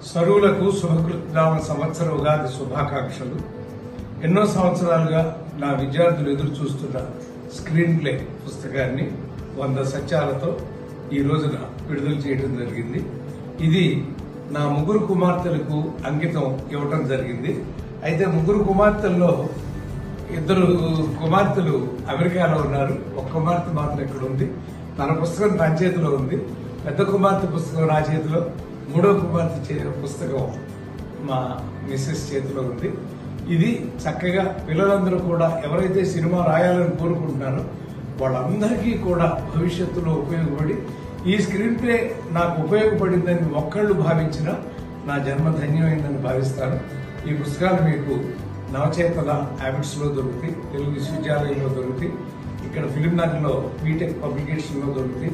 సరువులకు శుభకృత్నామ సంవత్సర ఉగాది శుభాకాంక్షలు. ఎన్నో సంవత్సరాలుగా నా విద్యార్థులు ఎదురు చూస్తున్న స్క్రీన్ ప్లే పుస్తకాన్ని 100 సత్యాలతో ఈ రోజున విడుదల చేయడం జరిగింది. ఇది నా ముగ్గురు కుమార్తెలకు అంకితం ఇవ్వటం జరిగింది. అయితే ముగ్గురు కుమార్తెల్లో 2 కుమార్తెలు అమెరికాలో ఉన్నారు. ఒక కుమార్తె మాత్రం ఇక్కడ ఉంది. తన పుస్తకం తన చేతిలో ఉంది. పెద్ద కుమార్తె పుస్తకం నా చేతిలో, 3వ కుమార్తె పుస్తకం మా మిస్సెస్ చేతిలో ఉంది. ఇది చక్కగా పిల్లలందరూ కూడా ఎవరైతే సినిమా రాయాలని కోరుకుంటున్నారో వాళ్ళందరికీ కూడా భవిష్యత్తులో ఉపయోగపడి, ఈ స్క్రీన్ ప్లే నాకు ఉపయోగపడిందని ఒక్కళ్ళు భావించినా నా జన్మ ధన్యమైందని భావిస్తాను. ఈ పుస్తకాలు మీకు నవచేతన హ్యాబిట్స్ లో దొరుకుతాయి, తెలుగు విశ్వవిద్యాలయంలో దొరుకుతాయి, ఇక్కడ ఫిలిం నగర్లో బీటెక్ పబ్లికేషన్ లో దొరుకుతాయి.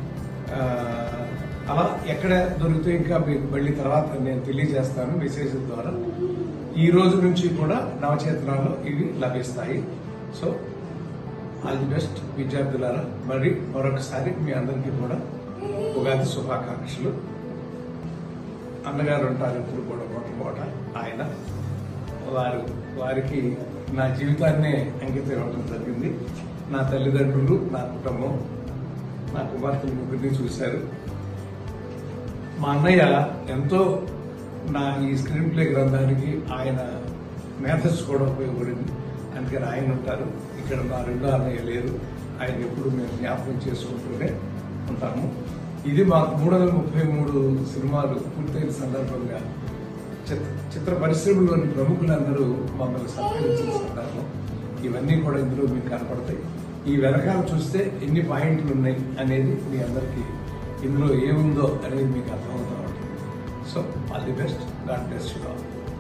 అలా ఎక్కడ దొరికితే ఇంకా మీకు మళ్ళీ తర్వాత నేను తెలియజేస్తాను మెసేజ్ ద్వారా. ఈ రోజు నుంచి కూడా నవచేతనాల్లో ఇవి లభిస్తాయి. సో ఆల్ ది బెస్ట్ విద్యార్థులారా. మరి మరొకసారి మీ అందరికీ కూడా ఉగాది శుభాకాంక్షలు. అన్నగారు ఉంటారు ఇప్పుడు కూడా మొట్టమొదట. ఆయన వారికి నా జీవితాన్నే అంకితం ఇవ్వడం జరిగింది. నా తల్లిదండ్రులు, నా కుటుంబం, నా కుమార్తెలు ముగ్గురిని చూశారు. మా అన్నయ్య ఎంతో నా ఈ స్క్రీన్ ప్లే గ్రంథానికి ఆయన మేథడ్స్ కూడా ఉపయోగపడింది. అందుకని ఆయన ఉంటారు. ఇక్కడ నా 2వ అన్నయ్య లేరు. ఆయన ఎప్పుడు మేము జ్ఞాపకం చేసుకుంటూనే ఉంటాము. ఇది మాకు 333 సినిమాలు పూర్తయిన సందర్భంగా చిత్ర పరిశ్రమలోని ప్రముఖులందరూ మమ్మల్ని సత్కరించిన సందర్భం. ఇవన్నీ కూడా ఇందులో మీకు కనపడతాయి. ఈ వెనకాల చూస్తే ఎన్ని పాయింట్లు ఉన్నాయి అనేది మీ అందరికీ ఇందులో ఏముందో అనేది మీకు అర్థమవుతా ఉంటుంది. So all the best. God bless you all.